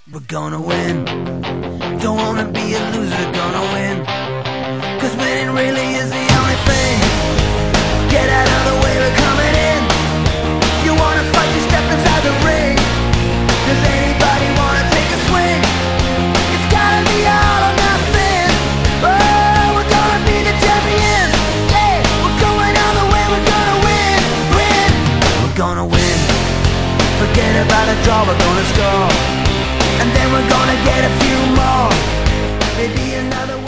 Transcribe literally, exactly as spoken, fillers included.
We're gonna win. Don't wanna be a loser, gonna win. Cause winning really is the only thing. Get out of the way, we're coming in. If you wanna fight, you step inside the ring. Does anybody wanna take a swing? It's gotta be all or nothing. Oh, we're gonna be the champions. Yeah, we're going all the way, we're gonna win, win. We're gonna win. Forget about a draw, we're gonna score. And then we're gonna get a few more. Maybe another one.